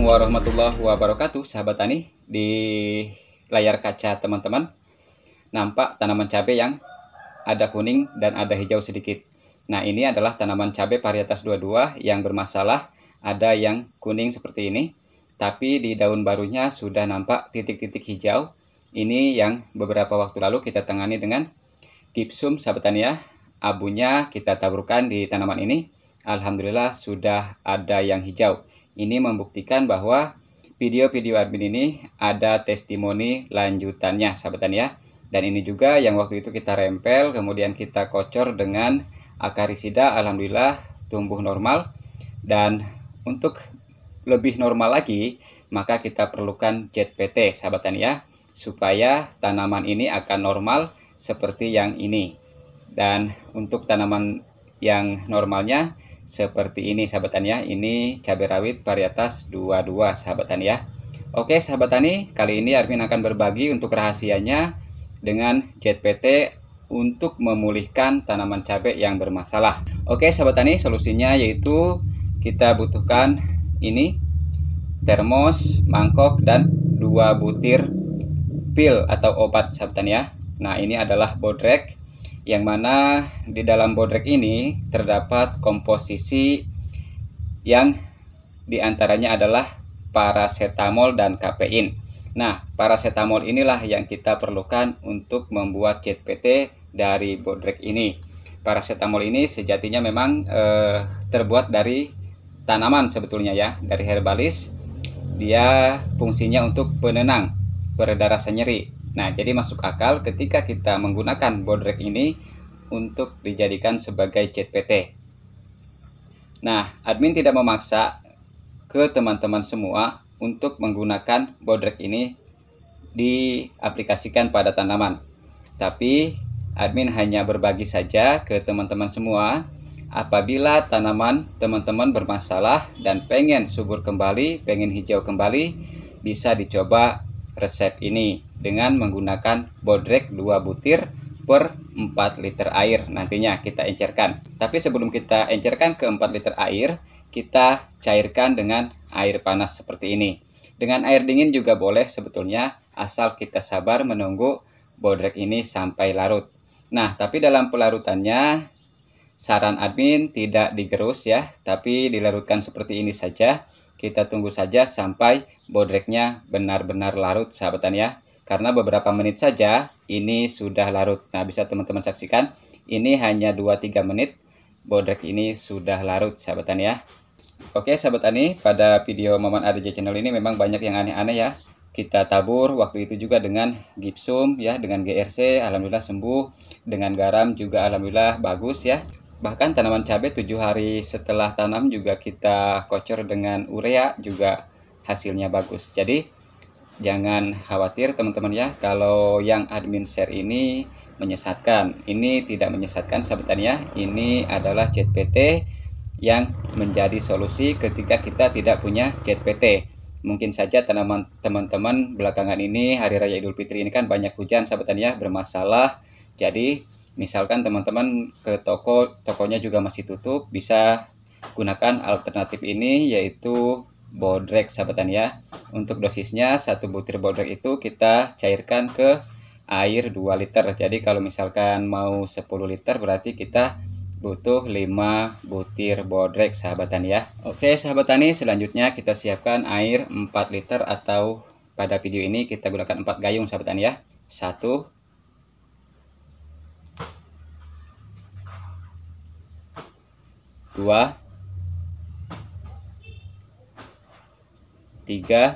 Assalamualaikum warahmatullahi wabarakatuh, sahabat tani. Di layar kaca teman-teman nampak tanaman cabai yang ada kuning dan ada hijau sedikit. Nah, ini adalah tanaman cabai varietas 22 yang bermasalah. Ada yang kuning seperti ini, tapi di daun barunya sudah nampak titik-titik hijau. Ini yang beberapa waktu lalu kita tangani dengan gipsum, sahabat tani ya. Abunya kita taburkan di tanaman ini. Alhamdulillah sudah ada yang hijau. Ini membuktikan bahwa video-video admin ini ada testimoni lanjutannya, sahabat tani ya. Dan ini juga yang waktu itu kita rempel, kemudian kita kocor dengan akarisida. Alhamdulillah tumbuh normal. Dan untuk lebih normal lagi, maka kita perlukan ZPT, sahabat tani ya, supaya tanaman ini akan normal seperti yang ini. Dan untuk tanaman yang normalnya seperti ini, sahabat tani ya. Ini cabai rawit varietas 22, sahabat tani ya. Oke, sahabat tani, kali ini admin akan berbagi untuk rahasianya dengan ZPT untuk memulihkan tanaman cabai yang bermasalah. Oke, sahabat tani, solusinya yaitu kita butuhkan ini termos, mangkok, dan 2 butir pil atau obat, sahabat tani ya. Nah, ini adalah bodrek, yang mana di dalam bodrek ini terdapat komposisi yang diantaranya adalah parasetamol dan kafein. Nah, parasetamol inilah yang kita perlukan untuk membuat ZPT dari bodrek ini. Parasetamol ini sejatinya memang terbuat dari tanaman sebetulnya ya, dari herbalis. Dia fungsinya untuk penenang, peredar rasa nyeri. Nah, jadi masuk akal ketika kita menggunakan bodrek ini untuk dijadikan sebagai ZPT. Nah, admin tidak memaksa ke teman-teman semua untuk menggunakan bodrek ini diaplikasikan pada tanaman. Tapi admin hanya berbagi saja ke teman-teman semua. Apabila tanaman teman-teman bermasalah dan pengen subur kembali, pengen hijau kembali, bisa dicoba resep ini dengan menggunakan bodrek 2 butir per 4 liter air. Nantinya kita encerkan. Tapi sebelum kita encerkan ke 4 liter air, kita cairkan dengan air panas seperti ini. Dengan air dingin juga boleh sebetulnya, asal kita sabar menunggu bodrek ini sampai larut. Nah, tapi dalam pelarutannya saran admin tidak digerus ya, tapi dilarutkan seperti ini saja. Kita tunggu saja sampai bodreknya benar-benar larut, sahabat tani ya. Karena beberapa menit saja ini sudah larut. Nah, bisa teman-teman saksikan, ini hanya 2-3 menit bodrek ini sudah larut, sahabat tani ya. Oke, sahabat tani, pada video Maman ADJ channel ini memang banyak yang aneh-aneh ya. Kita tabur waktu itu juga dengan gipsum ya, dengan GRC, alhamdulillah sembuh. Dengan garam juga alhamdulillah bagus ya. Bahkan tanaman cabai 7 hari setelah tanam juga kita kocor dengan urea, juga hasilnya bagus. Jadi jangan khawatir teman-teman ya, kalau yang admin share ini menyesatkan. Ini tidak menyesatkan, sahabat tani ya. Ini adalah ZPT yang menjadi solusi ketika kita tidak punya ZPT. Mungkin saja tanaman teman-teman belakangan ini hari raya Idul Fitri ini kan banyak hujan, sahabat tani ya, bermasalah. Jadi misalkan teman-teman ke tokonya juga masih tutup, bisa gunakan alternatif ini yaitu bodrek, sahabat tani ya. Untuk dosisnya 1 butir bodrek itu kita cairkan ke air 2 liter. Jadi kalau misalkan mau 10 liter berarti kita butuh 5 butir bodrek, sahabat tani ya. Oke, sahabat tani, selanjutnya kita siapkan air 4 liter atau pada video ini kita gunakan 4 gayung, sahabat tani ya. 1, 2, 3,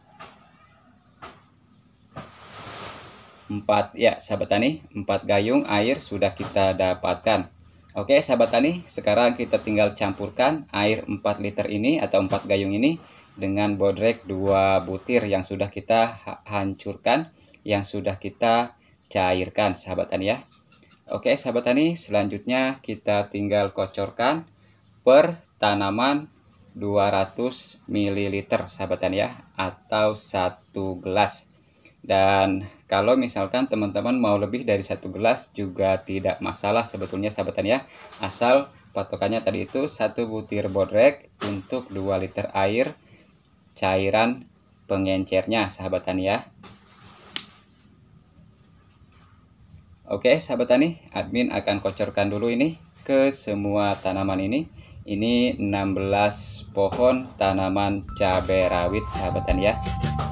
4 ya, sahabat tani. 4 gayung air sudah kita dapatkan. Oke, sahabat tani, sekarang kita tinggal campurkan air 4 liter ini atau 4 gayung ini dengan bodrek 2 butir yang sudah kita hancurkan, yang sudah kita cairkan, sahabat tani ya. Oke, sahabat tani, selanjutnya kita tinggal kocorkan per tanaman 200 ml, sahabat tani ya, atau 1 gelas. Dan kalau misalkan teman-teman mau lebih dari 1 gelas juga tidak masalah sebetulnya, sahabat tani ya, asal patokannya tadi itu 1 butir bodrek untuk 2 liter air, cairan pengencernya sahabat tani ya. Oke sahabat tani, admin akan kocorkan dulu ini ke semua tanaman ini. Ini 16 pohon tanaman cabai rawit sahabat tani ya.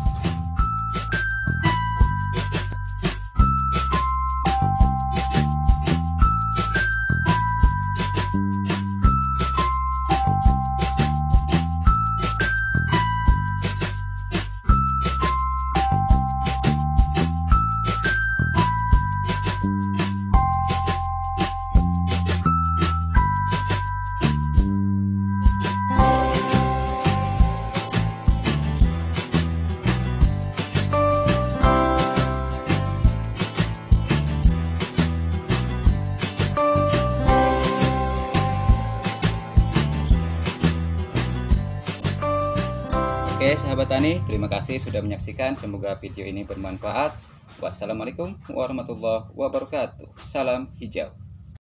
Oke sahabat tani, terima kasih sudah menyaksikan. Semoga video ini bermanfaat. Wassalamualaikum warahmatullahi wabarakatuh. Salam hijau.